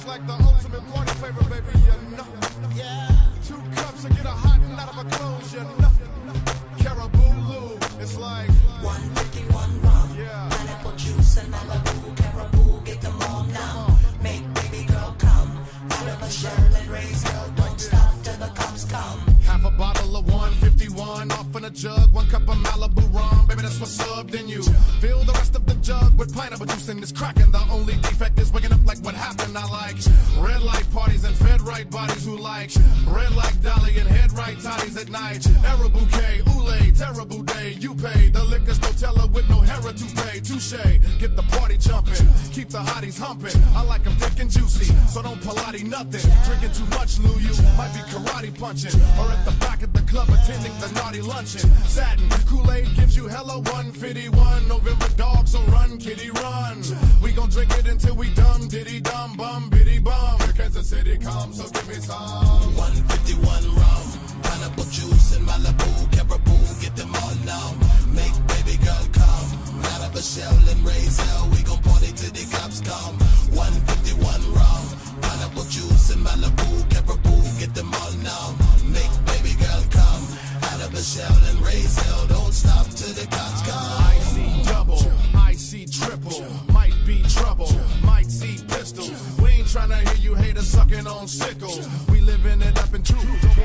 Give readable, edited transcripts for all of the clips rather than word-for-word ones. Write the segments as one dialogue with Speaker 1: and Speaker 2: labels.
Speaker 1: It's like the ultimate party favor, baby, you know. Yeah. 2 cups and get a hot and out of a clothes, you know. Caribou, it's like
Speaker 2: 151 rum,
Speaker 1: yeah.
Speaker 2: pineapple juice and Malibu. Caribou, get them all now. Make baby girl come out of a shell and raise hell. Don't stop till the cops come.
Speaker 1: Half a bottle of 151 off in a jug, 1 cup of Malibu rum, baby, that's what's up. Then you fill the rest of the jug with pineapple juice and it's cracking. The only defect is waking up like what happened. I like red light parties and fed right bodies who like red like Dolly and head right toddies at night. Era bouquet, oolay, terrible day. You pay the liquor store teller with no hair to pay. Touche, get the party jumping, keep the hotties humping. I like them thick and juicy, so don't Pilates nothing. Drinking too much, Lou, you might be karate punching, or at the back of the club attending the naughty luncheon. Satin Kool-Aid gives you hella 151. November dog, so run, kitty, run. We gon' drink it until we dumb, diddy, dumb, bum, biddy, bum. Here Kansas City comes, so give me some
Speaker 2: 151 rum, pineapple juice and Malibu. Caribou, get them all numb. Make baby girl come out of a shell and raise hell. We gon' party till the cops come. 151 rum, pineapple juice and Malibu. Caribou, get them all numb. Make baby girl come out of a shell and raise hell. Don't stop till the cops come.
Speaker 1: I see double, I see triple, might be trouble, might see pistol. We ain't tryna hear you haters sucking on sickles. We living it up in true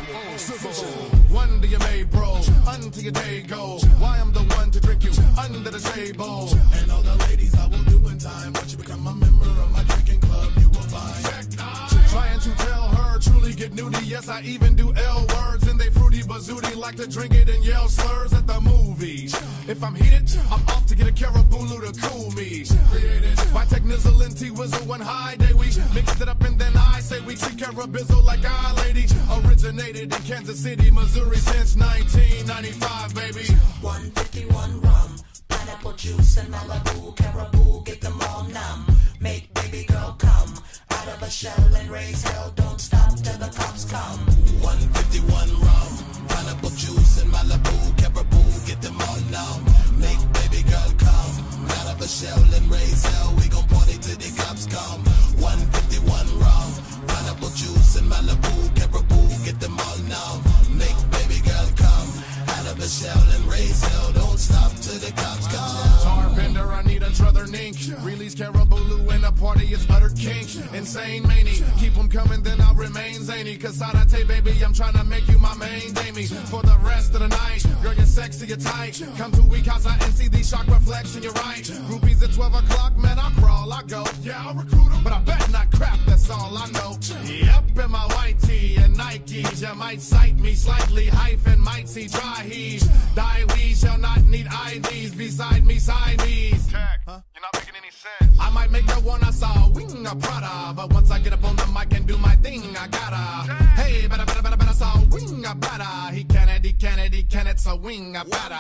Speaker 1: one to your May, bro, until your day go. Why I'm the one to drink you under the table.
Speaker 2: And all the ladies I will do in time. Once you become a member of my drinking club, you will find.
Speaker 1: Trying to tell her, truly get nudie. Yes, I even do L words and they fruity bazooty. Like to drink it and yell slurs at the movies. If I'm heated, I'm off to get a Caribou to cool me. Created by Tech Nizzle and T-Wizzle one high day. We mixed it up and then I say we treat Carabizzle like our lady. Originated in Kansas City, Missouri since 1995, baby.
Speaker 2: 151 rum, pineapple juice and Malibu. Caribou, get them all numb. Make baby girl come out of a shell and raise hell. Don't stop till the cops come. 151 rum, pineapple juice and Malibu. Caribou, get them all numb. Make baby girl come out of a shell and raise hell. We gon' party till the cops come. 151 rum, pineapple juice and Malibu. Caribou, get them all numb. Make baby girl come out of a shell and raise hell. Don't stop till the cops come.
Speaker 1: Tarbender, I need a druther nink. Release Caribou in a party, it's utter kink. Insane mania, keep them coming, then I'll remain zany. Cause Sadate, baby, I'm tryna make you my main damie. For the rest of the night, girl, you're sexy, you're tight. Come to Wikasa and see these shock reflection, you're right. Groupies at 12 o'clock, man, I'll crawl, I go. Yeah, I'll recruit them, but I bet not crap, that's all I know. Yep, in my white tee and Nikes, you might sight me slightly, hyphen, might see dry heave. Die, we shall not need IVs beside me, Siamese. Huh? You're not making any sense. I might make the one I saw, wing a Prada, but once I get up on the mic and do my thing, I gotta. Hey, better, saw wing a better. He can it, so wing a better.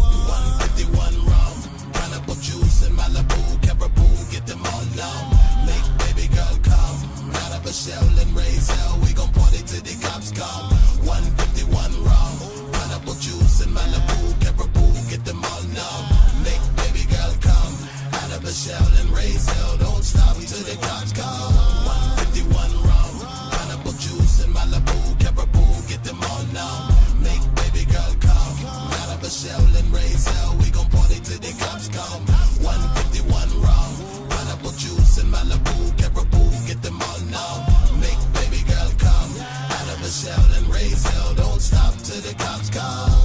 Speaker 2: 151 rum, pineapple juice and Malibu. Caribou, get them all numb. Make baby girl come out of a shell and raise hell. We gon' party till the cops come. 151 rum, pineapple juice and Malibu. Caribou, get them all numb. Make baby girl come out of a shell and raise hell. Don't stop till the cops come. 151 rum, pineapple juice and Malibu. Caribou, get them all numb. Make baby girl come out of a shell and raise hell. We gon' party till the cops come. 151 rum, pineapple juice and Malibu. Caribou, get them all numb. Make baby girl come out of a shell and raise hell. Don't stop till the cops come.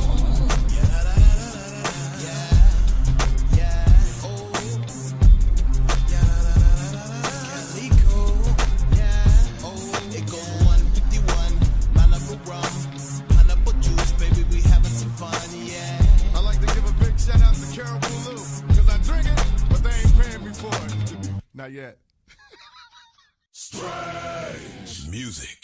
Speaker 1: Not yet.
Speaker 3: Strange music.